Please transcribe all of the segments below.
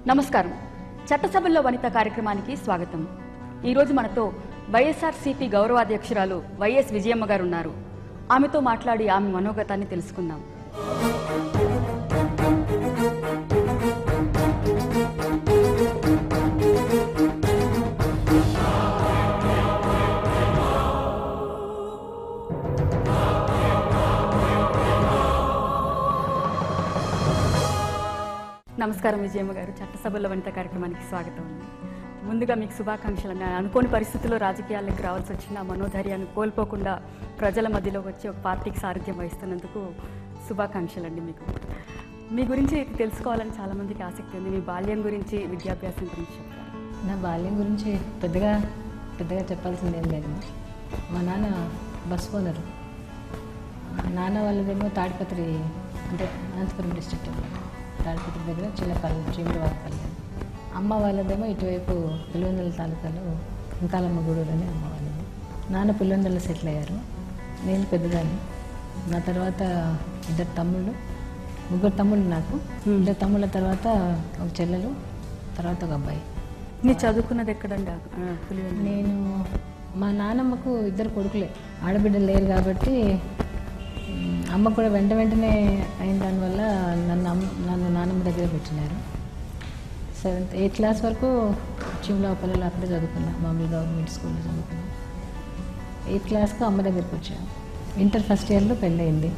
నమస్కారం. చట్టసభల్లో వనిత కార్యక్రమానికి స్వాగతం. ఈరోజు మనతో వైఎస్ఆర్సీపీ గౌరవాధ్యక్షురాలు వైఎస్ విజయమ్మ గారు ఉన్నారు. ఆమెతో మాట్లాడి ఆమె మనోగతాన్ని తెలుసుకుందాం. నమస్కారం విజయమ్మ గారు. చట్టసభల్లో వనిత కార్యక్రమానికి స్వాగతం. ముందుగా మీకు శుభాకాంక్షలు. అనుకోని పరిస్థితుల్లో రాజకీయాలకు రావాల్సి వచ్చిన మనోధైర్యాన్ని కోల్పోకుండా ప్రజల మధ్యలోకి వచ్చి ఒక పార్టీకి సారథ్యం వహిస్తున్నందుకు శుభాకాంక్షలు అండి. మీకు మీ గురించి తెలుసుకోవాలని చాలామందికి ఆసక్తి ఉంది. మీ బాల్యం గురించి, విద్యాభ్యాసం గురించి చెప్తారు? నా బాల్యం గురించి పెద్దగా చెప్పాల్సింది ఏం లేదు. మా నాన్న బస్ ఓనరు. నాన్న వాళ్ళదేమో తాడిపత్రి, అంటే అనంతపురం డిస్ట్రిక్ట్ అన్నమాట. తాడిపత్రి దగ్గర చిన్నపల్లి, చీమలవారిపల్లి. అమ్మ వాళ్ళదేమో ఇటువైపు పులివెందుల తాలూకాలో ఇంకాలమ్మ గూడూరు అని అమ్మ వాళ్ళది. నాన్న పులివెందులలో సెటిల్ అయ్యారు. నేను పెద్దదాన్ని. నా తర్వాత ఇద్దరు తమ్ముళ్ళు, ముగ్గురు తమ్ముళ్ళు నాకు. ఇద్దరు తమ్ముళ్ళ తర్వాత ఒక చెల్లెలు, తర్వాత ఒక అబ్బాయి. మీరు చదువుకున్నది ఎక్కడండి? నేను మా నాన్నమ్మకు ఇద్దరు కొడుకులే, ఆడబిడ్డలు లేరు కాబట్టి అమ్మ కూడా వెంటనే అయిన దానివల్ల నన్ను నాన్నమ్మ దగ్గర పెట్టినారు. 7th 8th క్లాస్ వరకు చీమలవారిపల్లిలో అక్కడే చదువుకున్నా, మామూలు గవర్నమెంట్ స్కూల్లో చదువుకున్నా. 8th క్లాస్కి అమ్మ దగ్గరికి వచ్చాను. ఇంటర్ ఫస్ట్ ఇయర్లో పెళ్ళయింది.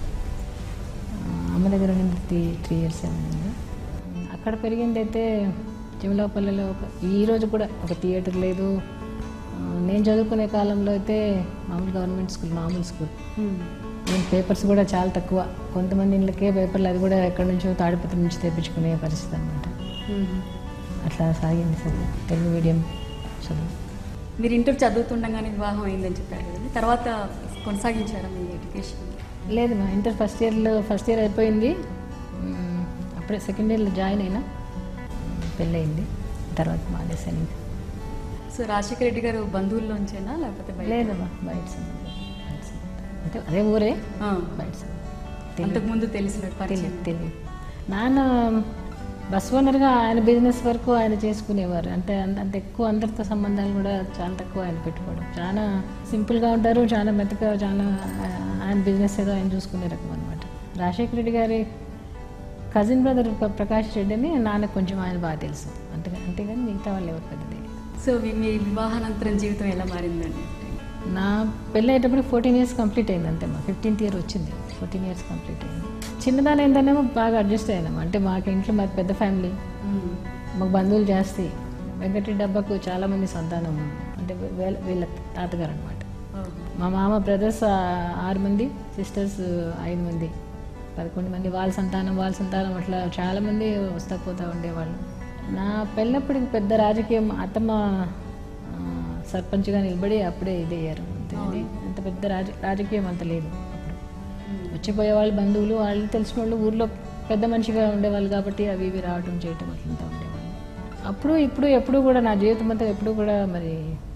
అమ్మ దగ్గర ఉండింది 3 years అయింది. అక్కడ పెరిగింది అయితే చీమలవారిపల్లిలో ఈరోజు కూడా ఒక థియేటర్ లేదు. నేను చదువుకునే కాలంలో అయితే మామూలు గవర్నమెంట్ స్కూల్, మామూలు స్కూల్. నేను పేపర్స్ కూడా చాలా తక్కువ, కొంతమంది ఇళ్ళకే పేపర్లు, అది కూడా ఎక్కడి నుంచో తాడిపత్రి నుంచి తెప్పించుకునే పరిస్థితి అనమాట. అట్లా సాగింది సార్ తెలుగు మీడియం చదువు. మీరు ఇంటర్ చదువుతుండగానే వివాహం అయిందని చెప్పారు కదండి, తర్వాత కొనసాగించారా మీ ఎడ్యుకేషన్? లేదు, మా ఇంటర్ ఫస్ట్ ఇయర్ అయిపోయింది. అప్పుడే సెకండ్ ఇయర్లో జాయిన్ అయినా పెళ్ళయింది. తర్వాత మానేసాను. సో రాజశేఖర రెడ్డి గారు బంధువుల్లోంచేనా లేకపోతే? లేదమ్మా, బయట అంటే అదే ఊరే, బయట. అంతకుముందు తెలియదు. నాన్న బస్ ఓనర్గా ఆయన బిజినెస్ వరకు ఆయన చేసుకునేవారు. అంటే అంత ఎక్కువ అందరితో సంబంధాలు కూడా చాలా తక్కువ ఆయన పెట్టుకోవడం. చాలా సింపుల్గా ఉంటారు, చాలా మెత్తగా, చాలా ఆయన బిజినెస్ ఏదో ఆయన చూసుకునే రకం అనమాట. రాజశేఖర రెడ్డి గారి కజిన్ బ్రదర్ ప్రకాష్ రెడ్డి అని నాన్నకు కొంచెం ఆయన బాగా తెలుసు, అంతేగాని మిగతా వాళ్ళు ఎవరు పెద్ద తెలియదు. సో మీ వివాహానంతరం జీవితం ఎలా మారిందండి? నా పెళ్ళి అయ్యేటప్పుడు 14 years కంప్లీట్ అయింది అంతే. మా 15th year వచ్చింది, 14 years కంప్లీట్ అయింది. చిన్నదాని ఏంటనేమో బాగా అడ్జస్ట్ అయినాము. అంటే మాకు ఇంట్లో మాది పెద్ద ఫ్యామిలీ, మాకు బంధువులు జాస్తి. వెంకటరెడ్డి డబ్బాకు చాలామంది సంతానం, అంటే వీళ్ళ తాతగారు అనమాట. మా మామ బ్రదర్స్ 6 మంది, సిస్టర్స్ 5 మంది, 11 మంది. వాళ్ళ సంతానం అట్లా చాలామంది వస్తా పోతూ ఉండేవాళ్ళు. నా పెళ్ళినప్పటికి పెద్ద రాజకీయం, అత్తమ్మ సర్పంచ్గా నిలబడి అప్పుడే ఇది అయ్యారు. అంత పెద్ద రాజకీయం అంత లేదు. అప్పుడు వచ్చిపోయే వాళ్ళు బంధువులు, వాళ్ళు తెలిసిన వాళ్ళు, ఊర్లో పెద్ద మనిషిగా ఉండేవాళ్ళు కాబట్టి అవి ఇవి రావటం చేయటం అట్లంతా ఉండేవాళ్ళు. అప్పుడు ఇప్పుడు ఎప్పుడు కూడా నా జీవితం అంతా ఎప్పుడు కూడా మరి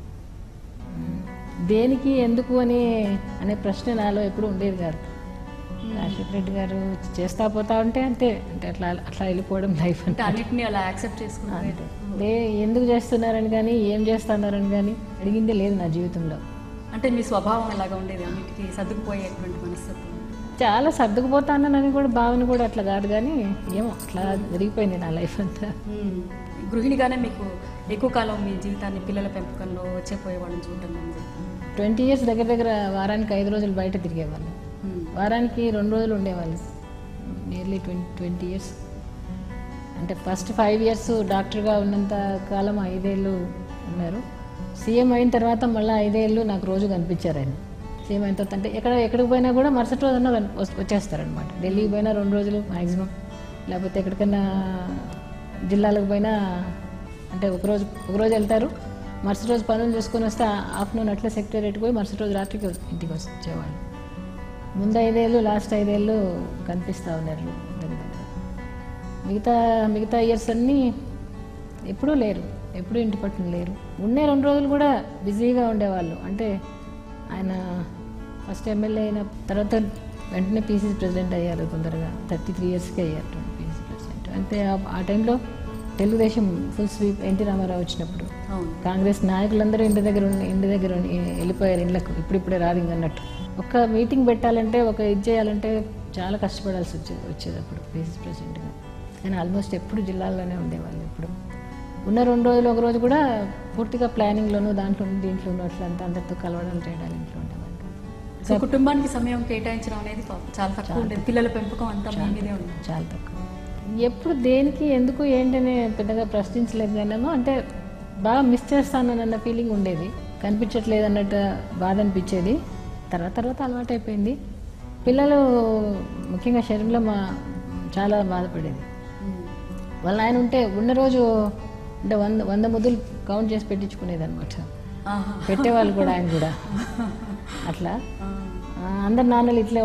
దేనికి ఎందుకు అనే ప్రశ్న నాలో ఎప్పుడు ఉండేది కాదు. రాజశేఖర రెడ్డి గారు చేస్తా పోతా ఉంటే అంతే, అంటే అట్లా వెళ్ళిపోవడం లైఫ్ అంటే. అన్నిటిని అలా యాక్సెప్ట్ చేసుకుంటే ఎందుకు చేస్తున్నారని కానీ, ఏం చేస్తున్నారని కానీ అడిగిందే లేదు నా జీవితంలో. అంటే మీ స్వభావం ఎలాగా ఉండేది? అన్నిటికీ సర్దుకుపోయేటువంటి మనస్తత్వం? చాలా సర్దుకుపోతానని కూడా భావన కూడా అట్లా కాదు, కానీ ఏమో అట్లా జరిగిపోయింది నా లైఫ్ అంతా. గృహిణిగానే మీకు ఎక్కువ కాలం మీ జీవితాన్ని పిల్లల పెంపకంలో వచ్చేపోయే వాళ్ళని చూడడం? 20 years దగ్గర వారానికి 5 రోజులు బయట తిరిగేవాళ్ళు, వారానికి 2 రోజులు ఉండేవాళ్ళు. Nearly 20 years. అంటే ఫస్ట్ 5 years డాక్టర్గా ఉన్నంత కాలం 5 ఏళ్ళు ఉన్నారు. సీఎం అయిన తర్వాత మళ్ళీ 5 ఏళ్ళు నాకు రోజు కనిపించారు ఆయన. సీఎం అయిన తర్వాత అంటే ఎక్కడికి పోయినా కూడా మరుసటి రోజున వచ్చేస్తారనమాట. ఢిల్లీకి పోయినా 2 రోజులు మ్యాక్సిమం, లేకపోతే ఎక్కడికైనా జిల్లాలకు పోయినా అంటే ఒకరోజు వెళ్తారు, మరుసటి రోజు పనులు చేసుకొని వస్తే ఆఫ్టర్నూన్ అట్లా సెక్రటరీకి పోయి మరుసటి రోజు రాత్రికి ఇంటికి వచ్చేవాళ్ళు. ముందు 5 ఏళ్ళు, లాస్ట్ 5 ఏళ్ళు కనిపిస్తూ ఉన్నారు. మిగతా ఇయర్స్ అన్నీ ఎప్పుడూ లేరు, ఎప్పుడూ ఇంటి పట్టున లేరు. ఉండే 2 రోజులు కూడా బిజీగా ఉండేవాళ్ళు. అంటే ఆయన ఫస్ట్ ఎమ్మెల్యే అయిన తర్వాత వెంటనే పీసీసీ ప్రెసిడెంట్ అయ్యారు. తొందరగా 33 yearsకే అయ్యారు పీసీసీ ప్రెసిడెంట్. అంటే ఆ టైంలో తెలుగుదేశం ఫుల్ స్వీప్ ఎన్టీ రామారావు వచ్చినప్పుడు అవును. కాంగ్రెస్ నాయకులందరూ ఇంటి దగ్గర వెళ్ళిపోయారు ఇళ్ళకు, ఇప్పుడిప్పుడే రాదు అన్నట్టు. ఒక మీటింగ్ పెట్టాలంటే, ఒక ఇది చేయాలంటే చాలా కష్టపడాల్సి వచ్చేది అప్పుడు పీసీసీ ప్రెసిడెంట్గా. కానీ ఆల్మోస్ట్ ఎప్పుడు జిల్లాల్లోనే ఉండేవాళ్ళు. ఇప్పుడు ఉన్న 2 రోజులు ఒక రోజు కూడా పూర్తిగా ప్లానింగ్లోనూ దీంట్లోనూ అట్లా అందరితో కలవడాలు చేయడాలు ఇంట్లో ఉండేవాళ్ళు. సో కుటుంబానికి సమయం కేటాయించడం అనేది చాలా తక్కువ ఉండేది. పిల్లల పెంపకం అంతా మీ మీదే ఉంది. చాలా తక్కువ. ఎప్పుడు దేనికి ఎందుకు ఏంటనే పెద్దగా ప్రశ్నించలేదు కానేమో, అంటే బాగా మిస్ చేస్తానన్న ఫీలింగ్ ఉండేది. కనిపించట్లేదు అన్నట్టు బాధ అనిపించేది. తర్వాత అలవాటు అయిపోయింది. పిల్లలు ముఖ్యంగా శరీరంలో చాలా బాధపడేది. వాళ్ళ ఆయన ఉంటే ఉన్న రోజు అంటే 100 ముద్దులు కౌంట్ చేసి పెట్టించుకునేది అనమాట. పెట్టేవాళ్ళు కూడా ఆయన కూడా అట్లా. అందరు నాన్నలు ఇట్లే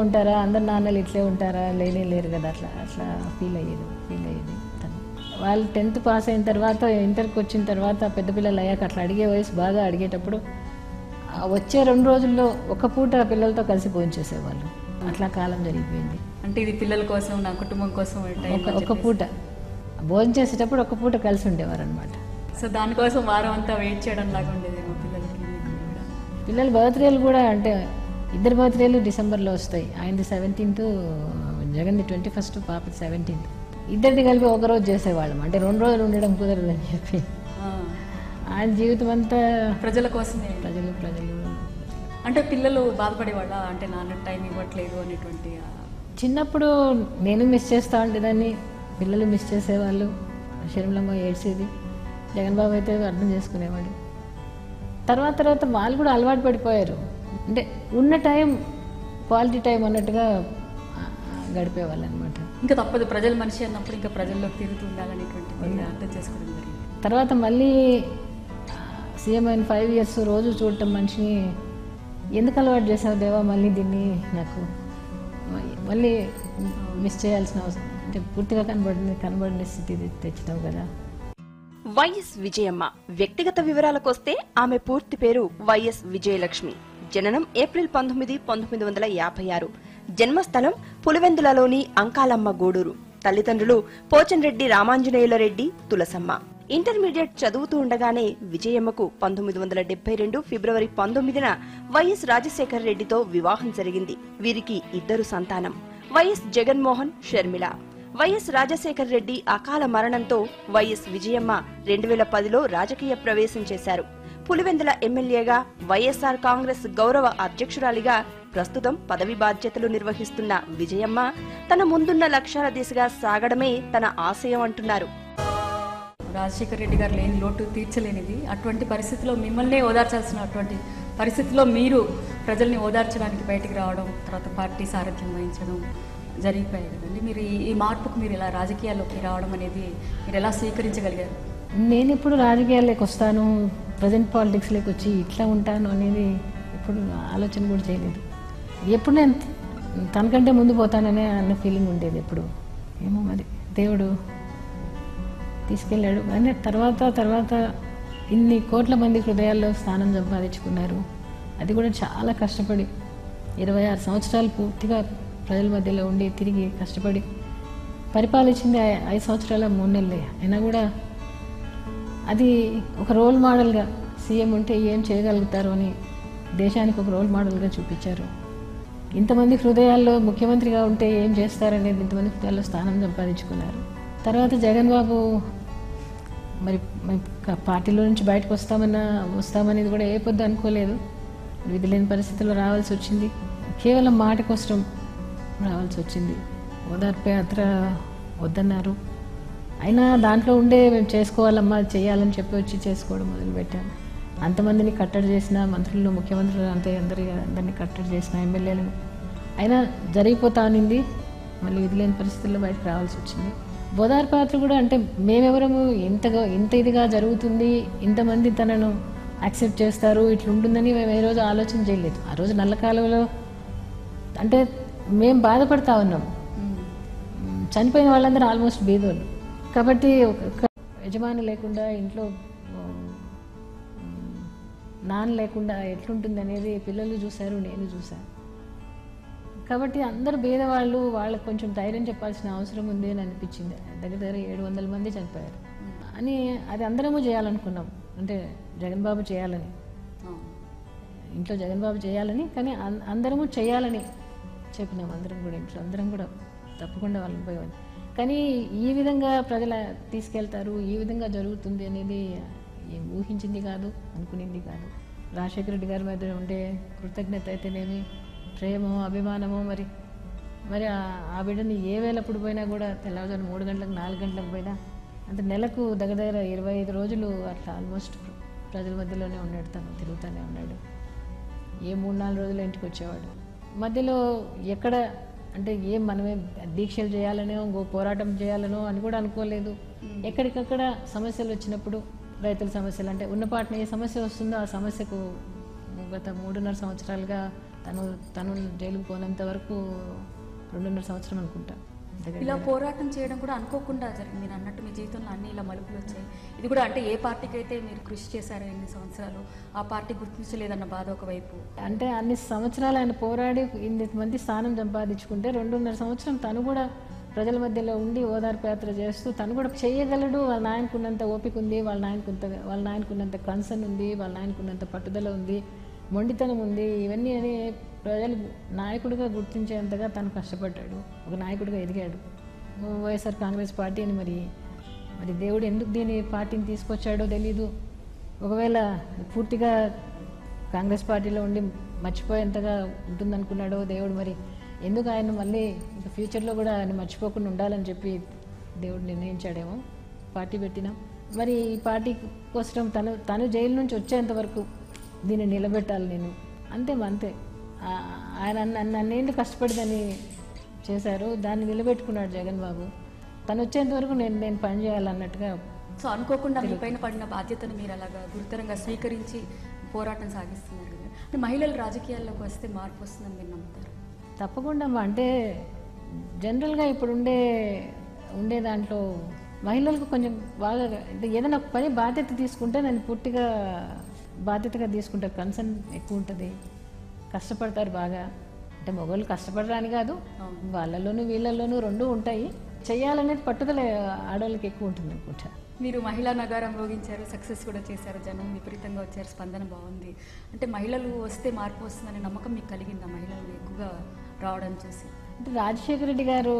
ఉంటారా, లేరు కదా, అట్లా ఫీల్ అయ్యేది తను. వాళ్ళు 10th పాస్ అయిన తర్వాత ఇంటర్కి వచ్చిన తర్వాత పెద్ద పిల్లలు అయ్యాక అట్లా అడిగే వయసు బాగా అడిగేటప్పుడు వచ్చే 2 రోజుల్లో ఒక పూట పిల్లలతో కలిసి భోంచేసేవాళ్ళు. అట్లా కాలం జరిగిపోయింది. అంటే ఇది పిల్లల కోసం, నా కుటుంబం కోసం ఒక పూట భోజనం చేసేటప్పుడు ఒక పూట కలిసి ఉండేవారు అనమాట. సో దానికోసం వారం అంతా వెయిట్ చేయడం లాగా ఉండేదేమో పిల్లలకి. పిల్లల బర్త్డేలు కూడా అంటే ఇద్దరు బర్త్డేలు డిసెంబర్లో వస్తాయి. ఆయనది 17th, జగన్ది 21st, పాపది 17th. ఇద్దరిది కలిపి ఒకరోజు చేసేవాళ్ళం. అంటే 2 రోజులు ఉండడం కుదరదని చెప్పి ఆయన జీవితం అంతా ప్రజల కోసమే. ప్రజలు అంటే పిల్లలు బాధపడేవాళ్ళ, అంటే నాన్న టైం ఇవ్వట్లేదు అనేటువంటి. చిన్నప్పుడు నేను మిస్ చేస్తూ ఉండేదాన్ని, పిల్లలు మిస్ చేసేవాళ్ళు. శర్మిలమ్మ ఏడ్చేది, జగన్ బాబు అయితే అర్థం చేసుకునేవాడు. తర్వాత వాళ్ళు కూడా అలవాటు పడిపోయారు. అంటే ఉన్న టైం క్వాలిటీ టైం అన్నట్టుగా గడిపేవాళ్ళు అనమాట. ఇంకా తప్పదు, ప్రజల మనిషి అన్నప్పుడు ఇంకా ప్రజల్లోకి తిరుగుతూ ఉండాలనేటువంటి అర్థం చేసుకోవడం జరిగింది. తర్వాత మళ్ళీ సీఎం అయిన 5 years రోజు చూడటం మనిషిని ఎందుకు అలవాటు చేసావు దేవా, మళ్ళీ దీన్ని నాకు మళ్ళీ మిస్ చేయాల్సిన అవసరం, అంటే పూర్తిగా కనబడిన స్థితి తెచ్చినావు కదా. వైఎస్ విజయమ్మ వ్యక్తిగత వివరాలకొస్తే ఆమె పూర్తి పేరు వైఎస్ విజయలక్ష్మి. జననం ఏప్రిల్ 19, 1956. జన్మస్థలం పులివెందులలోని అంకాలమ్మ గూడూరు. తల్లిదండ్రులు పోచంరెడ్డి రామాంజనేయుల రెడ్డి, తులసమ్మ. ఇంటర్మీడియట్ చదువుతూ ఉండగానే విజయమ్మకు 1972 ఫిబ్రవరి 19న వైఎస్ రాజశేఖర రెడ్డితో వివాహం జరిగింది. వీరికి 2 సంతానం, వైఎస్ జగన్మోహన్, షర్మిల. వైఎస్ రాజశేఖర రెడ్డి అకాల మరణంతో వైఎస్ విజయమ్మ 2010లో రాజకీయ ప్రవేశం చేశారు. పులివెందుల ఎమ్మెల్యేగా, వైఎస్ఆర్ కాంగ్రెస్ గౌరవ అధ్యక్షురాలిగా ప్రస్తుతం పదవి బాధ్యతలు నిర్వహిస్తున్న విజయమ్మ తన ముందున్న లక్ష్యాల దిశగా సాగడమే తన ఆశయం అంటున్నారు. రాజశేఖర రెడ్డి గారు లేని లోటు తీర్చలేనిది. అటువంటి పరిస్థితిలో మిమ్మల్ని ఓదార్చాల్సినటువంటి పరిస్థితిలో మీరు ప్రజల్ని ఓదార్చడానికి బయటికి రావడం, తర్వాత పార్టీ సారథ్యం వహించడం జరిగిపోయాయి కదండి. మీరు ఈ మార్పుకు మీరు ఇలా రాజకీయాల్లోకి రావడం అనేది మీరు ఎలా స్వీకరించగలిగారు? నేను ఇప్పుడు రాజకీయాల్లోకి వస్తాను, ప్రజెంట్ పాలిటిక్స్లోకి వచ్చి ఇట్లా ఉంటాను అనేది ఎప్పుడు ఆలోచన కూడా చేయలేదు. ఎప్పుడు నేను తనకంటే ముందు పోతాననే అన్న ఫీలింగ్ ఉండేది ఎప్పుడు. ఏమో మరి దేవుడు తీసుకెళ్ళాడు. కానీ తర్వాత ఇన్ని కోట్ల మంది హృదయాల్లో స్థానం సంపాదించుకున్నారు. అది కూడా చాలా కష్టపడి 26 సంవత్సరాలు పూర్తిగా ప్రజల మధ్యలో ఉండి తిరిగి కష్టపడి పరిపాలించింది 5 సంవత్సరాల 3 నెలలే. అయినా కూడా అది ఒక రోల్ మోడల్గా సీఎం ఉంటే ఏం చేయగలుగుతారు అని దేశానికి ఒక రోల్ మోడల్గా చూపించారు. ఇంతమంది హృదయాల్లో ముఖ్యమంత్రిగా ఉంటే ఏం చేస్తారనేది ఇంతమంది హృదయాల్లో స్థానం సంపాదించుకున్నారు. తర్వాత జగన్ బాబు మరి పార్టీలో నుంచి బయటకు వస్తామనేది కూడా ఏ పొద్దు అనుకోలేదు. విధి లేని పరిస్థితుల్లో రావాల్సి వచ్చింది. కేవలం మాట కోసం రావాల్సి వచ్చింది. ఓదార్పు యాత్ర వద్దన్నారు. అయినా దాంట్లో ఉండే మేము చేసుకోవాలమ్మా, చేయాలని చెప్పి వచ్చి చేసుకోవడం మొదలుపెట్టాను. అంతమందిని కట్టడి చేసిన మంత్రులు, ముఖ్యమంత్రులు అందరినీ కట్టడి చేసిన ఎమ్మెల్యేలను అయినా జరిగిపోతా అనింది. మళ్ళీ విధి లేని పరిస్థితుల్లో బయటకు రావాల్సి వచ్చింది. ఓదార్పు యాత్ర కూడా అంటే మేమెవరము ఇంత ఇదిగా జరుగుతుంది, ఇంతమంది తనను యాక్సెప్ట్ చేస్తారు, ఇట్లుంటుందని మేము ఏ రోజు ఆలోచన చేయలేదు. ఆ రోజు నల్ల కాలువలో అంటే మేము బాధపడతా ఉన్నాం. చనిపోయిన వాళ్ళందరూ ఆల్మోస్ట్ బీదోళ్ళు కాబట్టి ఒక యజమాని లేకుండా, ఇంట్లో నాన్న లేకుండా ఎట్లుంటుంది అనేది పిల్లలు చూశారు, నేను చూశాను. కాబట్టి అందరు పేదవాళ్ళు, వాళ్ళకు కొంచెం ధైర్యం చెప్పాల్సిన అవసరం ఉంది అని అనిపించింది. దగ్గర 700 మంది చనిపోయారు. అని అది అందరము చేయాలనుకున్నాం. అంటే జగన్ బాబు చేయాలని, ఇంట్లో జగన్ బాబు చేయాలని, కానీ అందరము చేయాలని చెప్పినాం. అందరం కూడా ఇంట్లో అందరం కూడా తప్పకుండా వాళ్ళని పోయేవాళ్ళు. కానీ ఈ విధంగా ప్రజల తీసుకెళ్తారు, ఈ విధంగా జరుగుతుంది అనేది ఏం ఊహించింది కాదు, అనుకునింది కాదు. రాజశేఖర రెడ్డి గారి మీద ఉండే కృతజ్ఞత అయితేనేమి, ప్రేమో అభిమానమో, మరి ఆ బిడ్డని ఏ వేళప్పుడు పోయినా కూడా తెల్లవారుజాము 3 గంటలకు 4 గంటలకు పోయినా, అంటే నెలకు దగ్గర 25 రోజులు అట్లా ఆల్మోస్ట్ ప్రజల మధ్యలోనే ఉన్నాడు. తను తిరుగుతూనే ఉన్నాడు. ఏ 3-4 రోజులు ఇంటికి వచ్చేవాడు. మధ్యలో ఎక్కడ అంటే మనమే దీక్షలు చేయాలనో, ఇంకో పోరాటం చేయాలనో అని కూడా అనుకోలేదు. ఎక్కడికక్కడ సమస్యలు వచ్చినప్పుడు, రైతుల సమస్యలు అంటే ఉన్నపాటిని ఏ సమస్య వస్తుందో ఆ సమస్యకు గత 3.5 సంవత్సరాలుగా తను జైలుకు పోనంత వరకు 2.5 సంవత్సరం అనుకుంటా ఇలా పోరాటం చేయడం కూడా అనుకోకుండా జరిగింది. మీరు అన్నట్టు మీ జీవితంలో అన్ని ఇలా మలుపులు వచ్చాయి. ఇది కూడా అంటే ఏ పార్టీకి అయితే మీరు కృషి చేశారో ఎన్ని సంవత్సరాలు, ఆ పార్టీ గుర్తించలేదన్న బాధ ఒకవైపు. అంటే అన్ని సంవత్సరాలు ఆయన పోరాడి ఇన్ని మంది స్థానం సంపాదించుకుంటే 2.5 సంవత్సరం తను కూడా ప్రజల మధ్యలో ఉండి ఓదార్పు యాత్ర చేస్తూ తను కూడా చేయగలడు. వాళ్ళ నాయనకున్నంత ఓపిక ఉంది, వాళ్ళ నాయనకున్నంత కన్సర్న్ ఉంది, వాళ్ళ నాయనకున్నంత పట్టుదల ఉంది, మొండితనం ఉంది. ఇవన్నీ అని ప్రజలు నాయకుడిగా గుర్తించేంతగా తను కష్టపడ్డాడు, ఒక నాయకుడిగా ఎదిగాడు. వైఎస్ఆర్ కాంగ్రెస్ పార్టీని మరి దేవుడు ఎందుకు దీని పార్టీని తీసుకొచ్చాడో తెలీదు. ఒకవేళ పూర్తిగా కాంగ్రెస్ పార్టీలో ఉండి మర్చిపోయేంతగా ఉంటుందనుకున్నాడో దేవుడు, మరి ఎందుకు ఆయన మళ్ళీ ఇంకా ఫ్యూచర్లో కూడా ఆయన మర్చిపోకుండా ఉండాలని చెప్పి దేవుడు నిర్ణయించాడేమో. పార్టీ పెట్టినాం. మరి ఈ పార్టీ కోసం తను జైలు నుంచి వచ్చేంత వరకు దీన్ని నిలబెట్టాలి నేను, అంతే. ఆయన నన్నేంటి కష్టపడి దాన్ని చేశారు, దాన్ని నిలబెట్టుకున్నాడు జగన్ బాబు. తను వచ్చేంత వరకు నేను పని చేయాలన్నట్టుగా. సో అనుకోకుండా మీ పైన పడిన బాధ్యతను మీరు అలాగా గురుతరంగా స్వీకరించి పోరాటం సాగిస్తున్నారు కదా. అంటే మహిళలు రాజకీయాల్లోకి వస్తే మార్పు వస్తుందని మీరు నమ్ముతారు? తప్పకుండా. అంటే జనరల్గా ఇప్పుడు ఉండే దాంట్లో మహిళలకు కొంచెం బాగా అంటే ఏదైనా ఒక పని బాధ్యత తీసుకుంటే నేను పూర్తిగా బాధ్యతగా తీసుకుంటారు. కన్సర్న్ ఎక్కువ ఉంటుంది, కష్టపడతారు బాగా. అంటే మగవాళ్ళు కష్టపడరాని కాదు, వాళ్ళలోనూ వీళ్ళల్లోనూ రెండూ ఉంటాయి. చెయ్యాలనేది పట్టుదల ఆడవాళ్ళకి ఎక్కువ ఉంటుంది అనుకుంటా. మీరు మహిళా నగారం మోగించారు, సక్సెస్ కూడా చేశారు, జనం విపరీతంగా వచ్చారు, స్పందన బాగుంది. అంటే మహిళలు వస్తే మార్పు వస్తుందనే నమ్మకం మీకు కలిగిందా మహిళలు ఎక్కువగా రావడం చూసి? అంటే రాజశేఖర రెడ్డి గారు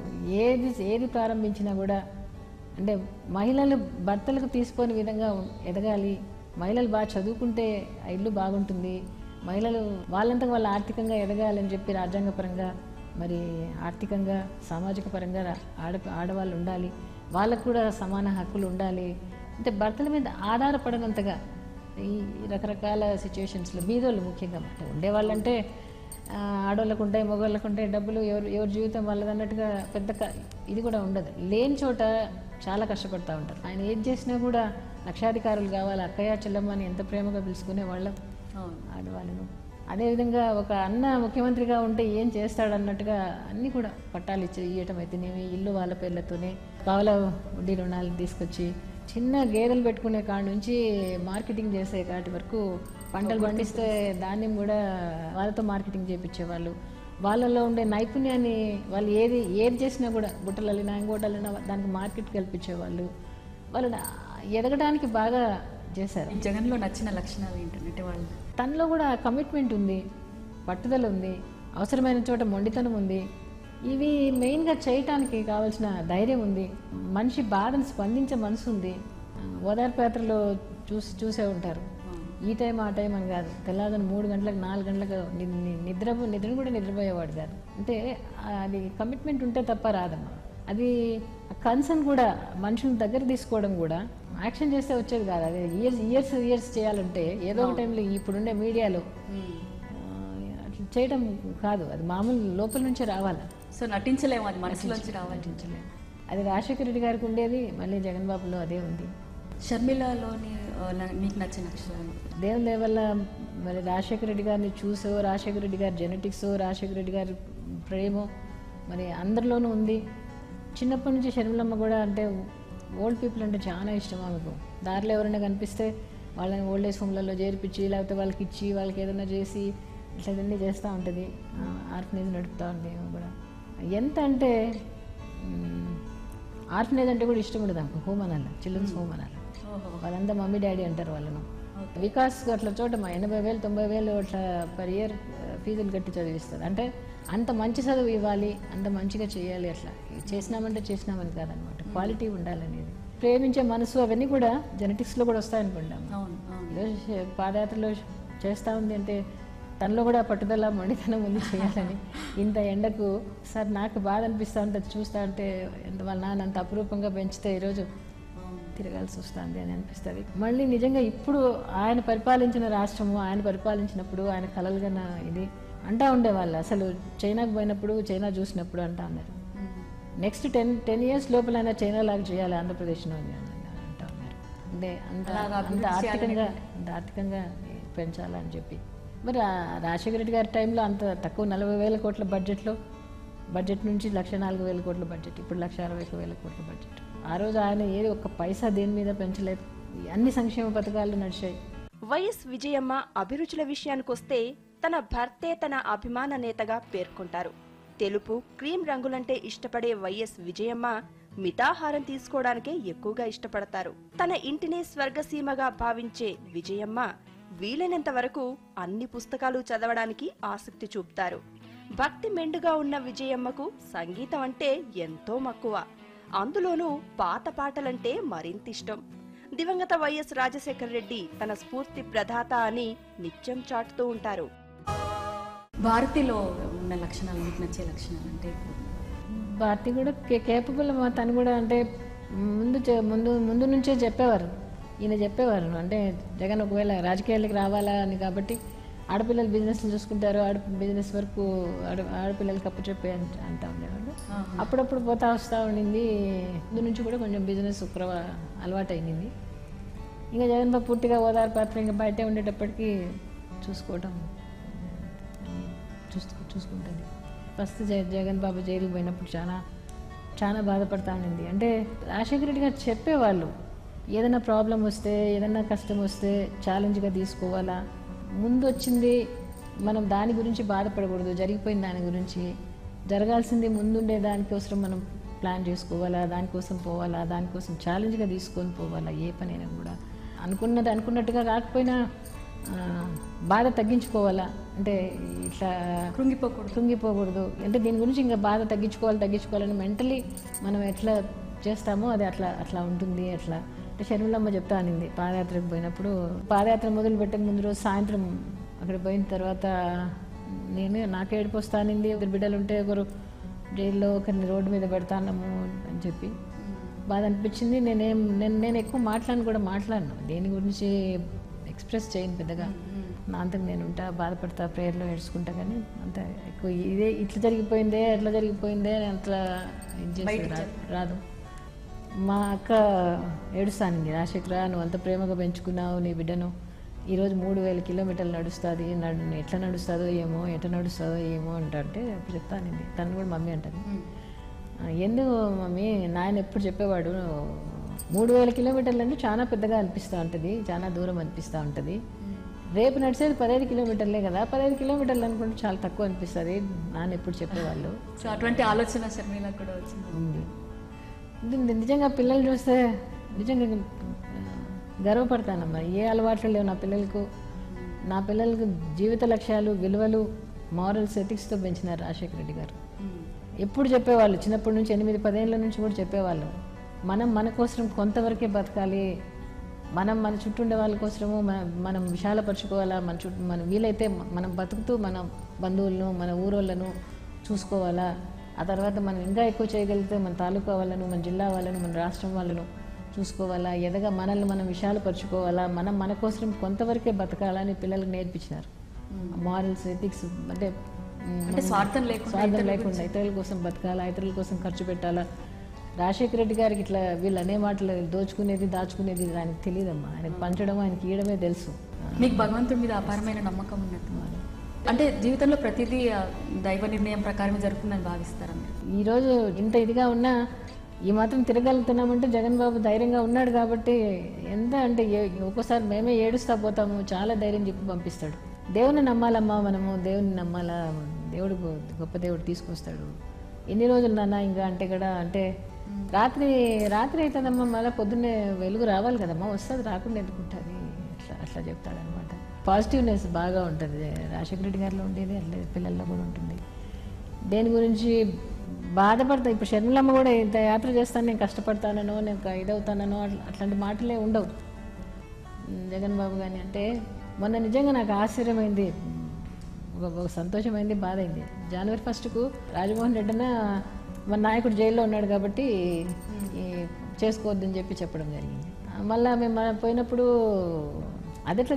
ఏది ప్రారంభించినా కూడా అంటే మహిళలు భర్తలకు తీసుకొని విధంగా ఎదగాలి, మహిళలు బాగా చదువుకుంటే ఆ ఇల్లు బాగుంటుంది, మహిళలు వాళ్ళంతకు వాళ్ళు ఆర్థికంగా ఎదగాలని చెప్పి రాజ్యాంగపరంగా మరి ఆర్థికంగా సామాజిక పరంగా ఆడవాళ్ళు ఉండాలి, వాళ్ళకు కూడా సమాన హక్కులు ఉండాలి. అంటే భర్తల మీద ఆధారపడనంతగా ఈ రకరకాల సిచ్యువేషన్స్లో బీదోళ్ళు ముఖ్యంగా ఉండేవాళ్ళంటే ఆడవాళ్ళకు ఉంటాయి, మగవాళ్ళకు ఉంటాయి డబ్బులు, ఎవరి జీవితం వాళ్ళదన్నట్టుగా పెద్ద ఇది కూడా ఉండదు. లేని చోట చాలా కష్టపడుతూ ఉంటారు. ఆయన ఏది చేసినా కూడా లక్షాధికారులు కావాలి, అక్కయ్య చెల్లమ్మని ఎంత ప్రేమగా పిలుచుకునే వాళ్ళం ఆడవాళ్ళను. అదేవిధంగా ఒక అన్న ముఖ్యమంత్రిగా ఉంటే ఏం చేస్తాడన్నట్టుగా అన్నీ కూడా పట్టాలు ఇవ్వటం అయితేనేమి, ఇల్లు వాళ్ళ పేర్లతోనే పావుల వడ్డీ రుణాలు తీసుకొచ్చి చిన్న గేదెలు పెట్టుకునే కాడి నుంచి మార్కెటింగ్ చేసే కాటి వరకు పంటలు పండిస్తే ధాన్యం కూడా వాళ్ళతో మార్కెటింగ్ చేయించేవాళ్ళు. వాళ్ళల్లో ఉండే నైపుణ్యాన్ని వాళ్ళు ఏది చేసినా కూడా బుట్టలైనా ఇంకోటలైనా దానికి మార్కెట్ కల్పించేవాళ్ళు. వాళ్ళు ఎదగడానికి బాగా చేశారు. జగన్లో నచ్చిన లక్షణాలు ఏంటంటే వాళ్ళు తనలో కూడా కమిట్మెంట్ ఉంది, పట్టుదల ఉంది, అవసరమైన చోట మొండితనం ఉంది. ఇవి మెయిన్గా చేయటానికి కావాల్సిన ధైర్యం ఉంది, మనిషి బాధను స్పందించే మనసు ఉంది. ఓదార్పు యాత్రలో చూసే ఉంటారు, ఈ టైం ఆ టైం అని కాదు, తెల్లవారుజామున 3 గంటలకు 4 గంటలకు నిద్రను కూడా నిద్రపోయేవాడు కాదు. అంటే అది కమిట్మెంట్ ఉంటే తప్ప రాదమ్మా. అది కన్సర్న్ కూడా మనుషుల దగ్గర తీసుకోవడం కూడా యాక్షన్ చేస్తే వచ్చేది కాదు. అది ఇయర్స్ చేయాలంటే ఏదో ఒక టైంలో ఇప్పుడుండే మీడియాలో అట్లా చేయడం కాదు, అది మామూలు లోపల నుంచే రావాలి. సో నటించలేము, అది మనసులోంచి రావాలి. నటించలేము. అది రాజశేఖర రెడ్డి గారికి ఉండేది, మళ్ళీ జగన్ బాబులో అదే ఉంది. షర్మిలలోని మీకు నచ్చిన అక్షరాలు? దేవుని దయ వల్ల మరి రాజశేఖర రెడ్డి గారిని చూసో, రాజశేఖర రెడ్డి గారి జెనెటిక్స్, రాజశేఖర రెడ్డి గారి ప్రేమో మరి అందరిలోనూ ఉంది. చిన్నప్పటి నుంచి షర్మిలమ్మ కూడా అంటే ఓల్డ్ పీపుల్ అంటే చాలా ఇష్టం ఆమెకు. దారిలో ఎవరైనా కనిపిస్తే వాళ్ళని ఓల్డ్ ఏజ్ హోమ్లలో చేర్పించి లేకపోతే వాళ్ళకి ఇచ్చి వాళ్ళకి ఏదైనా చేసి ఇట్లా చేస్తూ ఉంటుంది. ఆర్ఫనేజ్ నడుపుతూ ఉంది కూడా. ఎంత అంటే ఆర్ఫనేజ్ అంటే కూడా ఇష్టం ఉండదు ఆమెకు, హోమ్ అనాలి, చిల్డ్రన్స్ హోమ్ అనాలి. వాళ్ళంతా మమ్మీ డాడీ అంటారు వాళ్ళను. వికాస్ అట్లా చోట 80,000 90,000 అట్లా పర్ ఇయర్ ఫీజులు కట్టి చదివిస్తారు. అంటే అంత మంచి చదువు ఇవ్వాలి, అంత మంచిగా చేయాలి. అట్లా చేసినామంటే చేసినామని కాదనమాట, క్వాలిటీ ఉండాలనేది. ప్రేమించే మనసు అవన్నీ కూడా జెనెటిక్స్లో కూడా వస్తాయనుకుంటాం. ఈరోజు పాదయాత్రలో చేస్తూ ఉంది అంటే తనలో కూడా పట్టుదల మొండితనం ఉంది చేయాలని. ఇంత ఎండకు సార్ నాకు బాధ అనిపిస్తూ ఉంటుంది చూస్తూ ఉంటే, ఎంత వాళ్ళ నాన్న అంత అపురూపంగా పెంచితే ఈరోజు తిరగాల్సి వస్తుంది అని అనిపిస్తుంది. మళ్ళీ నిజంగా ఇప్పుడు ఆయన పరిపాలించిన రాష్ట్రము, ఆయన పరిపాలించినప్పుడు ఆయన కలలుగన్న ఇది అంటూ ఉండేవాళ్ళు. అసలు చైనాకు పోయినప్పుడు, చైనా చూసినప్పుడు అంటూ ఉన్నారు, నెక్స్ట్ 10 years లోపలైనా చైనా లాగా చేయాలి ఆంధ్రప్రదేశ్లో అని అంటూ ఉన్నారు. అంటే అంత ఆర్థికంగా పెంచాలని చెప్పి. మరి రాజశేఖర రెడ్డి గారి టైంలో అంత తక్కువ 40,000 కోట్ల బడ్జెట్ నుంచి 104,000 కోట్ల బడ్జెట్, ఇప్పుడు 160,000 కోట్ల బడ్జెట్. ఆ రోజు ఆయన ఏది ఒక్క పైసా దేని మీద పెంచలేదు, అన్ని సంక్షేమ పథకాలు నడిచాయి. వైఎస్ విజయమ్మ అభిరుచుల విషయానికొస్తే తన భర్తే తన అభిమాన నేతగా పేర్కొంటారు. తెలుపు, క్రీమ్ రంగులంటే ఇష్టపడే వైఎస్ విజయమ్మ మితాహారం తీసుకోవడానికే ఎక్కువగా ఇష్టపడతారు. తన ఇంటిని స్వర్గసీమగా భావించే విజయమ్మ వీలైనంత వరకు అన్ని పుస్తకాలు చదవడానికి ఆసక్తి చూపుతారు. భక్తి మెండుగా ఉన్న విజయమ్మకు సంగీతం అంటే ఎంతో మక్కువ. అందులోనూ పాత పాటలంటే మరింత ఇష్టం. దివంగత వైఎస్ రాజశేఖర రెడ్డి తన స్ఫూర్తి ప్రదాత అని నిత్యం చాటుతూ ఉంటారు. భారతిలో ఉన్న లక్షణాలు, మీకు నచ్చే లక్షణాలు అంటే? భారతి కూడా కేపబుల్. తను కూడా అంటే ముందు నుంచే చెప్పేవారు, ఈయన చెప్పేవారు. అంటే జగన్ ఒకవేళ రాజకీయాలకు రావాలా అని, కాబట్టి ఆడపిల్లలు బిజినెస్లు చూసుకుంటారు, బిజినెస్ వరకు ఆడపిల్లలకి అప్పచెప్పి అంటూ ఉండేవాళ్ళు. అప్పుడప్పుడు పోతా వస్తూ ఉండింది. ముందు నుంచి కూడా కొంచెం బిజినెస్ అలవాటు అయింది. ఇంకా జగన్ బాబు పూర్తిగా ఓదారు పాత్ర, ఇంకా బయటే ఉండేటప్పటికీ చూసుకుంటుంది. ఫస్ట్ జగన్ బాబు జైలుకి పోయినప్పుడు చాలా బాధపడతా ఉండింది. అంటే రాజశేఖర రెడ్డి గారు చెప్పేవాళ్ళు, ఏదైనా ప్రాబ్లం వస్తే, ఏదైనా కష్టం వస్తే ఛాలెంజ్గా తీసుకోవాలా, ముందు వచ్చింది మనం దాని గురించి బాధపడకూడదు, జరిగిపోయిన దాని గురించి, జరగాల్సింది ముందుండే దానికోసం మనం ప్లాన్ చేసుకోవాలా, దానికోసం పోవాలా, దానికోసం ఛాలెంజ్గా తీసుకొని పోవాలా. ఏ పనైనా కూడా అనుకున్నట్టుగా కాకపోయినా బాధ తగ్గించుకోవాలా. అంటే ఇట్లా కృంగిపోకూడదు. అంటే దీని గురించి ఇంకా బాధ తగ్గించుకోవాలని మెంటలీ మనం ఎట్లా చేస్తామో అది అట్లా ఉంటుంది. అట్లా అంటే షర్మిలమ్మ చెప్తా అనింది, పాదయాత్రకు పోయినప్పుడు, పాదయాత్ర మొదలు పెట్టక ముందు రోజు సాయంత్రం అక్కడ పోయిన తర్వాత నాకే ఏడుపు వస్తానింది. 2 బిడ్డలు ఉంటే ఒకరు జైల్లో, ఒకరిని రోడ్డు మీద పెడతాము అని చెప్పి బాధ అనిపించింది. నేను ఎక్కువ మాట్లాడను, దేని గురించి ఎక్స్ప్రెస్ చేయను పెద్దగా. నా అంతకు నేను ఉంటా, బాధపడతా, ప్రేయర్లో ఏడ్చుకుంటా, కానీ అంత ఎక్కువ ఇట్లా జరిగిపోయిందే అని అట్లా ఇది చేసి రాదు. మా అక్క ఏడుస్తానండి, రాజశేఖర నువ్వు అంత ప్రేమగా పెంచుకున్నావు నీ బిడ్డను, ఈరోజు 3,000 కిలోమీటర్లు నడుస్తుంది, ఎట్లా నడుస్తుందో ఏమో అంటే అప్పుడు చెప్తానండి. తను కూడా మమ్మీ అంటుంది, ఎందుకు మమ్మీ, నాయన ఎప్పుడు చెప్పేవాడు 3,000 కిలోమీటర్లు అంటే చాలా పెద్దగా అనిపిస్తూ ఉంటుంది, చాలా దూరం అనిపిస్తూ ఉంటుంది, రేపు నడిచేది 15 కిలోమీటర్లే కదా, 15 కిలోమీటర్లు అనుకుంటే చాలా తక్కువ అనిపిస్తుంది నాన్న ఎప్పుడు చెప్పేవాళ్ళు. సో అటువంటి ఆలోచన షర్మిలకు కూడా వచ్చింది. నిజంగా పిల్లలు చూస్తే నిజంగా గర్వపడతానమ్మా. ఏ అలవాట్లు లేవు నా పిల్లలకు జీవిత లక్ష్యాలు, విలువలు, మారల్స్, ఎథిక్స్తో పెంచినారు రాజశేఖర రెడ్డి గారు. ఎప్పుడు చెప్పేవాళ్ళు, చిన్నప్పటి నుంచి 8-10 ఏళ్ళ నుంచి కూడా చెప్పేవాళ్ళు, మన కోసం కొంతవరకే బతకాలి, మన చుట్టూ ఉండే వాళ్ళ కోసము మనం విశాలపరచుకోవాలా, మనం వీలైతే మనం బతుకుతూ మన బంధువులను, మన ఊరోళ్ళను చూసుకోవాలా, ఆ తర్వాత మనం ఇంకా ఎక్కువ చేయగలిగితే మన తాలూకా వాళ్ళను, మన జిల్లా వాళ్ళను, మన రాష్ట్రం వాళ్ళను చూసుకోవాలా, మనల్ని మనం విశాలపరచుకోవాలా, మన కోసం కొంతవరకే బతకాలని పిల్లలకు నేర్పించినారు. మారల్స్, ఎథిక్స్, అంటే స్వార్థం లేకుండా ఇతరుల కోసం బతకాలా, ఇతరుల కోసం ఖర్చు పెట్టాలా. రాజశేఖర రెడ్డి గారికి ఇట్లా వీళ్ళు అనే మాటలు దోచుకునేది, దాచుకునేది ఆయనకు తెలియదమ్మా. ఆయనకు పంచడం, ఆయనకి ఇవ్వడమే తెలుసు. మీకు భగవంతుడి మీద అపారమైన నమ్మకం ఉన్నట్టు, అంటే జీవితంలో ప్రతిదీ దైవ నిర్ణయం ప్రకారమే జరుగుతుందని భావిస్తారా? ఈరోజు ఇంత ఇదిగా ఉన్నా ఈ మాత్రం తిరగలుగుతున్నామంటే జగన్ బాబు ధైర్యంగా ఉన్నాడు కాబట్టి. ఎంత అంటే ఒక్కోసారి మేమే ఏడుస్తా పోతాము, చాలా ధైర్యం చెప్పి పంపిస్తాడు. దేవుని నమ్మాలమ్మా, మనము దేవుని నమ్మాలా, దేవుడు గొప్ప దేవుడు తీసుకొస్తాడు. ఎన్ని రోజులు నాన్న ఇంకా అంటే కూడా, అంటే రాత్రి రాత్రి అవుతుందమ్మా, మళ్ళీ పొద్దున్నే వెలుగు రావాలి కదమ్మా, వస్తుంది, రాకుండా ఎందుకుంటుంది, అట్లా అట్లా చెప్తాడనమాట. పాజిటివ్నెస్ బాగా ఉంటుంది. రాజశేఖర రెడ్డి గారిలో ఉండేది అట్లా పిల్లల్లో కూడా ఉంటుంది. దేని గురించి బాధపడతా. ఇప్పుడు షర్మిలమ్మ కూడా ఇంత యాత్ర చేస్తాను, నేను కష్టపడతానో, నేను ఇదవుతానో అట్లాంటి మాటలే ఉండవు. జగన్ బాబు కానీ అంటే మొన్న నిజంగా నాకు ఆశ్చర్యమైంది, ఒక సంతోషమైంది, బాధ అయింది. జనవరి 1కు రాజమోహన్ రెడ్డిన మన నాయకుడు జైల్లో ఉన్నాడు కాబట్టి చేసుకోవద్దని చెప్పడం జరిగింది. మళ్ళీ మేము పోయినప్పుడు అది ఎట్లా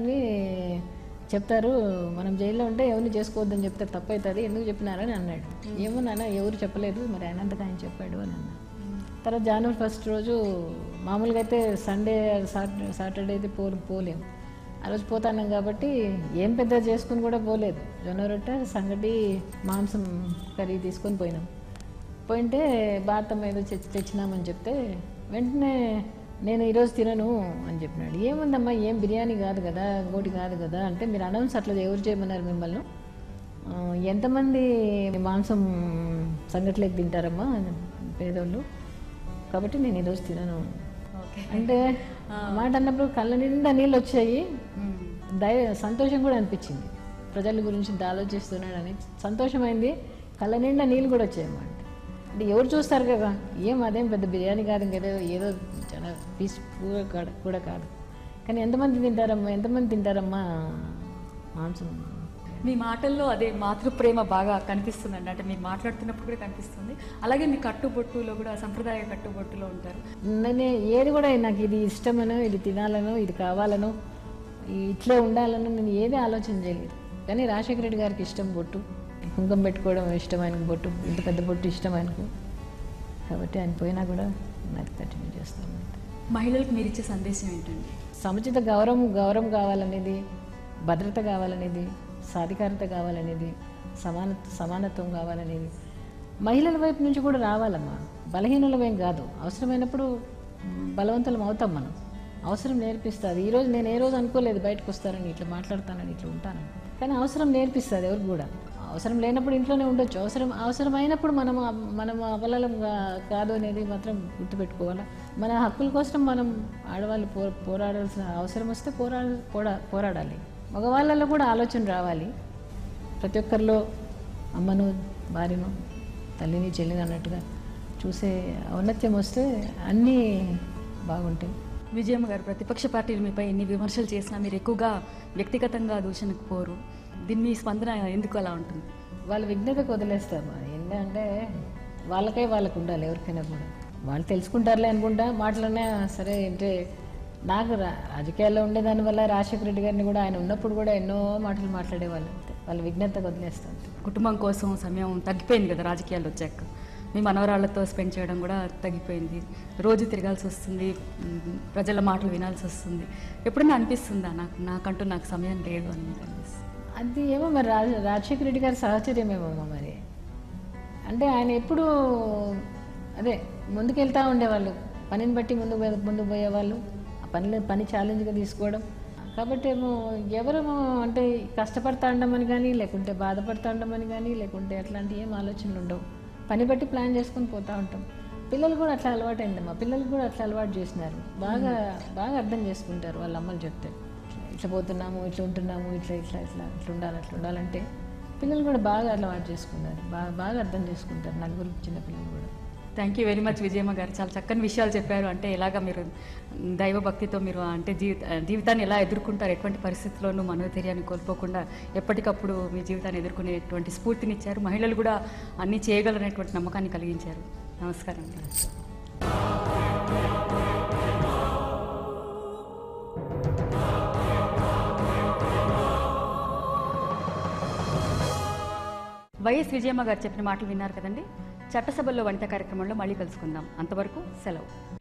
చెప్తారు, మనం జైల్లో ఉంటే ఎవరిని చేసుకోవద్దని చెప్తే తప్పవుతుంది, ఎందుకు చెప్పినారని అన్నాడు. ఏమో నాన్న ఎవరు చెప్పలేదు, మరి ఆయనంతగా ఆయన చెప్పాడు అని అన్నా. తర్వాత జనవరి 1 రోజు మామూలుగా అయితే సండే సాటర్డే అయితే పోలేము. ఆ రోజు పోతాన్నాం కాబట్టి ఏం పెద్ద చేసుకుని కూడా పోలేదు. జొన్న రొట్టె, సంగటి, మాంసం కర్రీ తీసుకొని పోయినాం. పోయింటే భారతం ఏదో తెచ్చినామని చెప్తే వెంటనే నేను ఈరోజు తినను అని చెప్పినాడు. ఏముందమ్మా, ఏం బిర్యానీ కాదు కదా, ఇంకోటి కాదు కదా అంటే, మీరు అనౌన్స్ అట్లా ఎవరు చేయమన్నారు మిమ్మల్ని, ఎంతమంది మాంసం సంగట్లేక తింటారమ్మా పేదోళ్ళు, కాబట్టి నేను ఈరోజు తినను అంటే మాట అన్నప్పుడు కళ్ళ నిండా నీళ్ళు వచ్చాయి. సంతోషం కూడా అనిపించింది, ప్రజల గురించి ఆలోచిస్తున్నాడని సంతోషమైంది, కళ్ళ నిండా నీళ్ళు కూడా వచ్చాయన్నమాట. అంటే ఎవరు చూస్తారు కదా, అదేం పెద్ద బిర్యానీ కాదు, ఇంకేదో ఏదో చాలా పీస్ కూడా కాదు, కానీ ఎంతమంది తింటారమ్మా మాంసం. మీ మాటల్లో అదే మాతృప్రేమ బాగా కనిపిస్తుందండి, అంటే మీరు మాట్లాడుతున్నప్పుడు కూడా కనిపిస్తుంది. అలాగే మీ కట్టుబొట్టులో కూడా సంప్రదాయ కట్టుబొట్టులో ఉంటారు. నేను ఏది కూడా నాకు ఇది ఇష్టమనో, ఇది తినాలనో, ఇది కావాలనో, ఇట్లే ఉండాలనో నేను ఏది ఆలోచన చేయలేదు. కానీ రాజశేఖర రెడ్డి గారికి ఇష్టం బొట్టు, కుంకుమ పెట్టుకోవడం ఇష్టం ఆయనకు, బొట్టు ఇంత పెద్ద బొట్టు ఇష్టం ఆయనకు, కాబట్టి ఆయన పోయినా కూడా నాకు కంటిన్యూ చేస్తాను. మహిళలకు మీరు ఇచ్చే సందేశం ఏంటండి? సముచిత గౌరవం కావాలనేది, భద్రత కావాలనేది, సాధికారత కావాలనేది, సమానత్వం కావాలనేది మహిళల వైపు నుంచి కూడా రావాలమ్మా. బలహీనులమేం కాదు, అవసరమైనప్పుడు బలవంతులం అవుతాం మనం, అవసరం నేర్పిస్తుంది. ఈరోజు నేను ఏ రోజు అనుకోలేదు బయటకు వస్తారని, ఇట్లా మాట్లాడతానని, ఇట్లా ఉంటాను, కానీ అవసరం నేర్పిస్తుంది ఎవరికి కూడా. అవసరం లేనప్పుడు ఇంట్లోనే ఉండొచ్చు, అవసరమైనప్పుడు మనం అబలం కాదు అనేది మాత్రం గుర్తుపెట్టుకోవాలి. మన హక్కుల కోసం మనం ఆడవాళ్ళు పోరాడాల్సిన అవసరం వస్తే పోరాడాలి. మగవాళ్ళలో కూడా ఆలోచన రావాలి. ప్రతి ఒక్కరిలో అమ్మను, భార్యను, తల్లిని, చెల్లిని అన్నట్టుగా చూసే ఔన్నత్యం వస్తే అన్నీ బాగుంటాయి. విజయమ్మ గారు, ప్రతిపక్ష పార్టీలు మీపై ఎన్ని విమర్శలు చేసినా మీరు ఎక్కువగా వ్యక్తిగతంగా దూషణకు పోరు, దీని మీ స్పందన ఎందుకు అలా ఉంటుంది? వాళ్ళ విఘ్నతకు వదిలేస్తామా, ఏంటంటే వాళ్ళకు ఉండాలి, ఎవరికైనా కూడా వాళ్ళు తెలుసుకుంటారులే అనుకుంటా మాటలనే. సరే అంటే నాకు రాజకీయాల్లో ఉండేదాని వల్ల రాజశేఖర రెడ్డి గారిని కూడా ఆయన ఉన్నప్పుడు కూడా ఎన్నో మాటలు మాట్లాడేవాళ్ళు, వాళ్ళ విఘ్నతకు వదిలేస్తాం. కుటుంబం కోసం సమయం తగ్గిపోయింది కదా రాజకీయాలు వచ్చాక, మీ మనవరాళ్లతో స్పెండ్ చేయడం కూడా తగ్గిపోయింది, రోజు తిరగాల్సి వస్తుంది, ప్రజల మాటలు వినాల్సి వస్తుంది. ఎప్పుడైనా అనిపిస్తుందా నాకంటూ నాకు సమయం లేదు అని మీకు అనిపిస్తుంది? అది ఏమో మరి రాజశేఖర రెడ్డి గారి సహచర్యమేమో మరి. అంటే ఆయన ఎప్పుడు అదే ముందుకెళ్తూ ఉండేవాళ్ళు, పనిని బట్టి ముందు పోయేవాళ్ళు, ఆ పని ఛాలెంజ్గా తీసుకోవడం. కాబట్టి ఏమో ఎవరేమో అంటే కష్టపడతా ఉండమని కానీ, లేకుంటే బాధపడతా ఉండమని కానీ, లేకుంటే అట్లాంటి ఏం ఆలోచనలు ఉండవు. పని బట్టి ప్లాన్ చేసుకొని పోతూ ఉంటాం. పిల్లలు కూడా అట్లా అలవాటు అయిందమ్మా, పిల్లలు కూడా అట్లా అలవాటు చేసినారు, బాగా అర్థం చేసుకుంటారు వాళ్ళ అమ్మలు చెప్తే. ఇట్లా పోతున్నాము, ఇట్లా ఉంటున్నాము, ఇట్లా ఉండాలంటే పిల్లలు కూడా బాగా అలవాటు చేసుకున్నారు, బాగా అర్థం చేసుకుంటారు, నలుగురు చిన్న పిల్లలు కూడా. Thank you very much Vijayamma garu, చాలా చక్కని విషయాలు చెప్పారు. అంటే ఎలాగ మీరు దైవభక్తితో మీరు అంటే జీవితాన్ని ఎలా ఎదుర్కొంటారు, ఎటువంటి పరిస్థితుల్లోనూ మనోధైర్యాన్ని కోల్పోకుండా ఎప్పటికప్పుడు మీ జీవితాన్ని ఎదుర్కొనేటువంటి స్ఫూర్తినిచ్చారు. మహిళలు కూడా అన్నీ చేయగలనేటువంటి నమ్మకాన్ని కలిగించారు. నమస్కారం అండి. వైఎస్ విజయమ్మ గారు చెప్పిన మాటలు విన్నారు కదండి. చట్టసభల్లో వనిత కార్యక్రమంలో మళ్ళీ కలుసుకుందాం. అంతవరకు సెలవు.